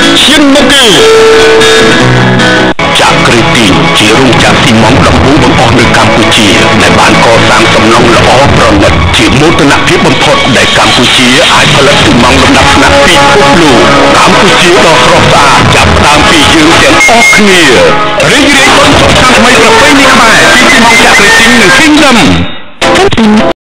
ជាងមុខគេចាក់គ្រីទីជារោងចក្រស៊ីម៉ង់ដំបូងបង្អស់នៅកម្ពុជាដែលបានកសាងសំណង់ល្អប្រណិតជាមោទនភាពបំផុតដែលកម្ពុជាអាចផលិតស៊ីម៉ង់លំដាប់ថ្នាក់ពិភពលោកកម្ពុជាដ៏ស្រស់ស្អាតចាប់ផ្ដើមពីយើងទាំងអស់គ្នារីករាយបុណ្យចូលឆ្នាំថ្មីប្រពៃណីខ្មែរពីស៊ីម៉ង់ចាក់គ្រីទីនិង Kingdom